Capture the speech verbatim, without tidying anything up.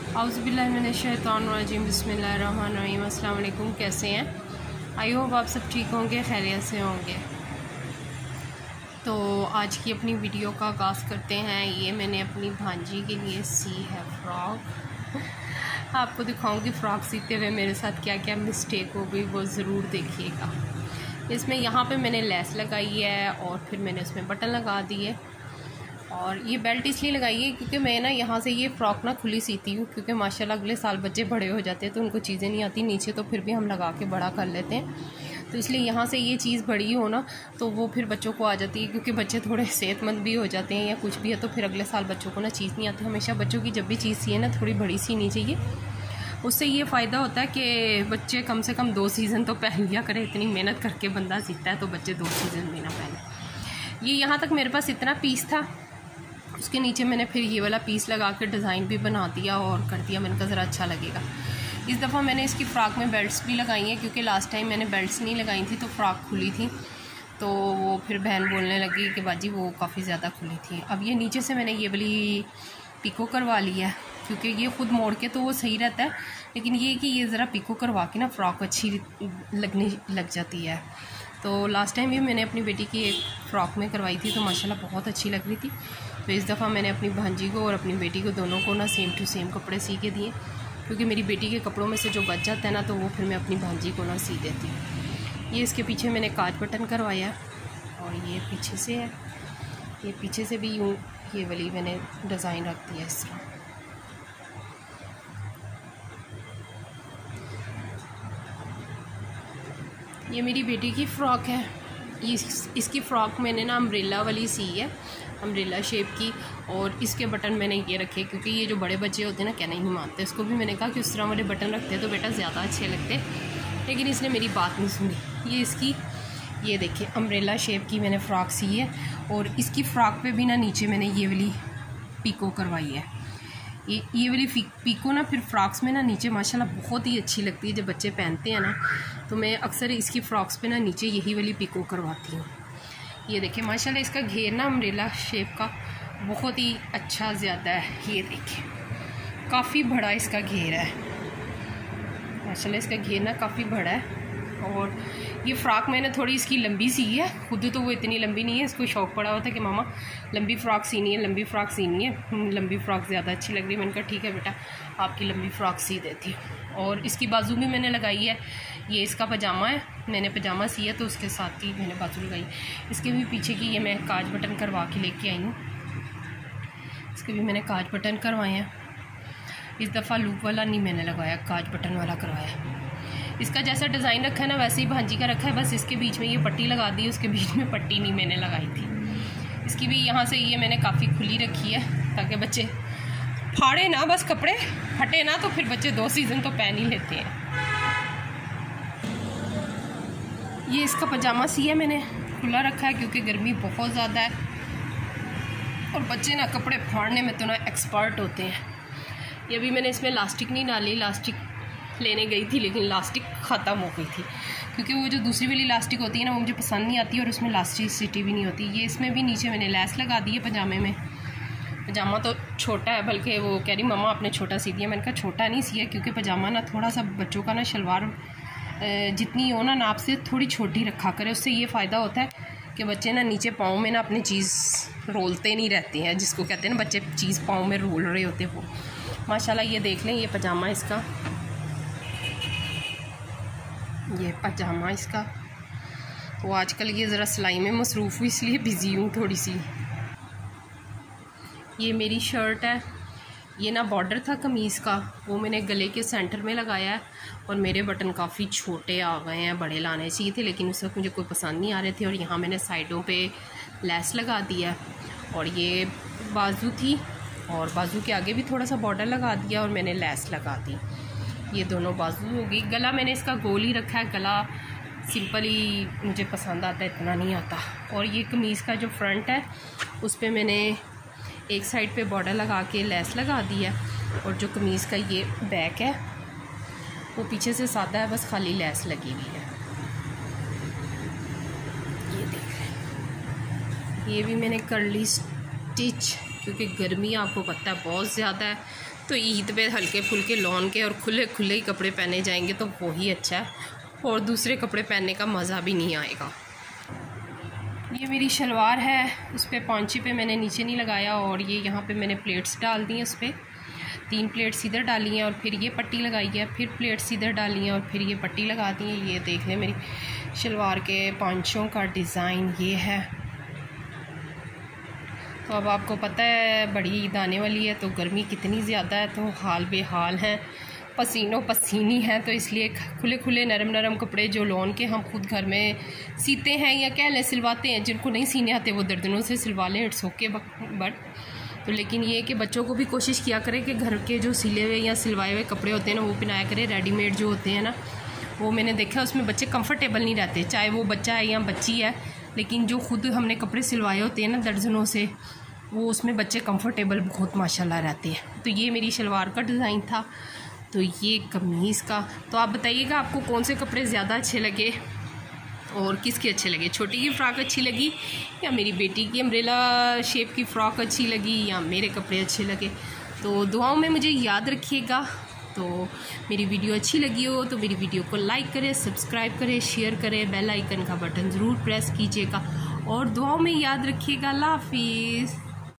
औज़ुबिल्लाहिमिनश्शैतानिर्रजीम बिस्मिल्लाहिर्रहमानिर्रहीम। अस्सलाम वालेकुम। कैसे हैं? आई होप आप सब ठीक होंगे, खैरियत से होंगे। तो आज की अपनी वीडियो का आगाज़ करते हैं। ये मैंने अपनी भांजी के लिए सी है फ़्रॉक। आपको दिखाऊंगी फ़्रॉक सीते हुए मेरे साथ क्या क्या मिस्टेक हो गई, वो ज़रूर देखिएगा। इसमें यहाँ पे मैंने लेस लगाई है और फिर मैंने उसमें बटन लगा दिए। और ये बेल्ट इसलिए लगाई है क्योंकि मैं ना यहाँ से ये फ़्रॉक ना खुली सीती हूँ, क्योंकि माशाल्लाह अगले साल बच्चे बड़े हो जाते हैं तो उनको चीज़ें नहीं आती नीचे, तो फिर भी हम लगा के बड़ा कर लेते हैं। तो इसलिए यहाँ से ये चीज़ बड़ी हो ना तो वो फिर बच्चों को आ जाती है, क्योंकि बच्चे थोड़े सेहतमंद भी हो जाते हैं या कुछ भी है, तो फिर अगले साल बच्चों को ना चीज़ नहीं आती। हमेशा बच्चों की जब भी चीज़ सी है ना थोड़ी बड़ी सीनी चाहिए। उससे ये फ़ायदा होता है कि बच्चे कम से कम दो सीज़न तो पहन लिया करें। इतनी मेहनत करके बंदा सीखता है तो बच्चे दो सीज़न भी ना पहने। ये यहाँ तक मेरे पास इतना पीस था, उसके नीचे मैंने फिर ये वाला पीस लगा कर डिज़ाइन भी बना दिया और कर दिया। मैंने कहा ज़रा अच्छा लगेगा। इस दफ़ा मैंने इसकी फ़्रॉक में बेल्ट्स भी लगाई हैं, क्योंकि लास्ट टाइम मैंने बेल्ट्स नहीं लगाई थी तो फ़्रॉक खुली थी, तो वो फिर बहन बोलने लगी कि बाजी वो काफ़ी ज़्यादा खुली थी। अब ये नीचे से मैंने ये वाली पिको करवा ली है, क्योंकि ये ख़ुद मोड़ के तो वो सही रहता है, लेकिन ये कि ये ज़रा पिको करवा के ना फ़्रॉक अच्छी लगने लग जाती है। तो लास्ट टाइम भी मैंने अपनी बेटी की एक फ़्रॉक में करवाई थी तो माशाल्लाह बहुत अच्छी लग रही थी। तो इस दफ़ा मैंने अपनी भांजी को और अपनी बेटी को दोनों को ना सेम टू सेम कपड़े सी के दिए, क्योंकि मेरी बेटी के कपड़ों में से जो बच जाता है ना तो वो फिर मैं अपनी भांजी को ना सी देती हूँ। ये इसके पीछे मैंने काज बटन करवाया है और ये पीछे से है, ये पीछे से भी यूँ ये वाली मैंने डिज़ाइन रख दिया इस तरह। ये मेरी बेटी की फ़्रॉक है। इस इसकी फ़्रॉक मैंने ना अम्ब्रेला वाली सी है, अम्ब्रेला शेप की, और इसके बटन मैंने ये रखे क्योंकि ये जो बड़े बच्चे होते हैं ना कहना ही नहीं मानते। इसको भी मैंने कहा कि उस तरह वाले बटन रखते तो बेटा ज़्यादा अच्छे लगते, लेकिन इसने मेरी बात नहीं सुनी। ये इसकी ये देखिए अम्ब्रेला शेप की मैंने फ़्रॉक सी है, और इसकी फ़्रॉक पे भी ना नीचे मैंने ये वाली पिको करवाई है। ये ये वाली पिको ना फिर फ्रॉक्स में ना नीचे माशाल्लाह बहुत ही अच्छी लगती है। जब बच्चे पहनते हैं ना तो मैं अक्सर इसकी फ़्रॉक्स पे ना नीचे यही वाली पिको करवाती हूँ। ये देखिए माशाल्लाह इसका घेर ना अम्ब्रेला शेप का बहुत ही अच्छा ज़्यादा है। ये देखिए काफ़ी बड़ा इसका घेर है, माशाल्लाह इसका घेर ना काफ़ी बड़ा है। और ये फ़्रॉक मैंने थोड़ी इसकी लंबी सी है, खुद तो वो इतनी लंबी नहीं है। इसको शौक़ पड़ा होता है कि मामा लंबी फ़्रॉक सीनी है, लंबी फ़्रॉक सीनी है, लंबी फ़्रॉक ज़्यादा अच्छी लग रही है। मैंने कहा ठीक है बेटा आपकी लंबी फ़्रॉक सी देती हूँ। और इसकी बाजू भी मैंने लगाई है, ये इसका पजामा है, मैंने पजामा सी है तो उसके साथ ही मैंने बाजू लगाई। इसके भी पीछे की ये मैं काज बटन करवा के लेके आई हूँ, इसके भी मैंने काज बटन करवाए हैं। इस दफ़ा लूप वाला नहीं मैंने लगाया, काज बटन वाला करवाया। इसका जैसा डिज़ाइन रखा है ना वैसे ही भांजी का रखा है, बस इसके बीच में ये पट्टी लगा दी, उसके बीच में पट्टी नहीं मैंने लगाई थी। इसकी भी यहाँ से ये मैंने काफ़ी खुली रखी है ताकि बच्चे फाड़े ना, बस कपड़े फटे ना, तो फिर बच्चे दो सीज़न तो पहन ही लेते हैं। ये इसका पजामा सी है मैंने खुला रखा है क्योंकि गर्मी बहुत ज़्यादा है और बच्चे ना कपड़े फाड़ने में तो ना एक्सपर्ट होते हैं। ये भी मैंने इसमें लास्टिक नहीं डाली, लास्टिक लेने गई थी लेकिन लास्टिक ख़त्म हो गई थी, क्योंकि वो जो दूसरी वाली लास्टिक होती है ना वो मुझे पसंद नहीं आती और उसमें लास्टिसिटी भी नहीं होती। ये इसमें भी नीचे मैंने लेस लगा दी है पजामे में। पजामा तो छोटा है, बल्कि वो कह रही मम्मा आपने छोटा सी दिया। मैंने कहा छोटा नहीं सिया, क्योंकि पजामा ना थोड़ा सा बच्चों का ना शलवार जितनी हो ना नाप से थोड़ी छोटी रखा करे। उससे ये फ़ायदा होता है कि बच्चे ना नीचे पाँव में ना अपनी चीज़ रोलते नहीं रहते हैं, जिसको कहते हैं ना बच्चे चीज़ पाँव में रोल रहे होते वो। माशाल्लाह ये देख लें, ये पजामा इसका, ये पजामा इसका। तो आजकल ये ज़रा सिलाई में मसरूफ़ हूँ इसलिए बिज़ी हूँ थोड़ी सी। ये मेरी शर्ट है, ये ना बॉर्डर था कमीज़ का, वो मैंने गले के सेंटर में लगाया है और मेरे बटन काफ़ी छोटे आ गए हैं, बड़े लाने चाहिए थे लेकिन उस वक्त मुझे कोई पसंद नहीं आ रहे थे। और यहाँ मैंने साइडों पे लेस लगा दिया और ये बाजू थी और बाजू के आगे भी थोड़ा सा बॉर्डर लगा दिया और मैंने लेस लगा दी। ये दोनों बाजू होगी। गला मैंने इसका गोल ही रखा है, गला सिंपल ही मुझे पसंद आता है, इतना नहीं आता। और ये कमीज़ का जो फ्रंट है उस पर मैंने एक साइड पे बॉर्डर लगा के लेस लगा दी है, और जो कमीज़ का ये बैक है वो पीछे से सादा है, बस खाली लेस लगी हुई है। ये देख रहे हैं, ये भी मैंने कर्ली स्टिच, क्योंकि गर्मी आपको पता है बहुत ज़्यादा है तो ईद पे हल्के फुल्के लॉन के और खुले खुले ही कपड़े पहने जाएंगे तो वही अच्छा है, और दूसरे कपड़े पहनने का मज़ा भी नहीं आएगा। ये मेरी शलवार है, उस पर पॉन्ची पे मैंने नीचे नहीं लगाया, और ये यहाँ पे मैंने प्लेट्स डाल दी हैं, उस पर तीन प्लेट्स इधर डाली हैं और फिर ये पट्टी लगाई है, फिर प्लेट्स इधर डाली हैं और फिर ये पट्टी लगा दी है। ये देख लें मेरी शलवार के पांचों का डिज़ाइन ये है। तो अब आपको पता है बड़ी ईद आने वाली है, तो गर्मी कितनी ज़्यादा है, तो हाल बेहाल हैं, पसीनों पसीनी हैं, तो इसलिए खुले खुले नरम नरम कपड़े जो लॉन के हम खुद घर में सीते हैं या कह लें सिलवाते हैं, जिनको नहीं सीने आते वो दर्जनों से सिलवा लें, इट्स ओके। बट तो लेकिन ये कि बच्चों को भी कोशिश किया करें कि घर के जो सिले हुए या सिलवाए हुए कपड़े होते हैं ना वो पहनाया करें। रेडीमेड जो होते हैं ना वो मैंने देखा उसमें बच्चे कंफर्टेबल नहीं रहते, चाहे वो बच्चा है या बच्ची है, लेकिन जो खुद हमने कपड़े सिलवाए होते हैं ना दर्जनों से, वो उसमें बच्चे कंफर्टेबल बहुत माशाल्लाह रहते हैं। तो ये मेरी शलवार का डिज़ाइन था, तो ये कमीज़ का। तो आप बताइएगा आपको कौन से कपड़े ज़्यादा अच्छे लगे और किसके अच्छे लगे, छोटी की फ़्रॉक अच्छी लगी या मेरी बेटी की अम्ब्रेला शेप की फ़्रॉक अच्छी लगी या मेरे कपड़े अच्छे लगे। तो दुआओं में मुझे याद रखिएगा। तो मेरी वीडियो अच्छी लगी हो तो मेरी वीडियो को लाइक करें, सब्सक्राइब करें, शेयर करें, बेल आइकन का बटन ज़रूर प्रेस कीजिएगा और दुआओं में याद रखिएगा। अल्लाह हाफिज़।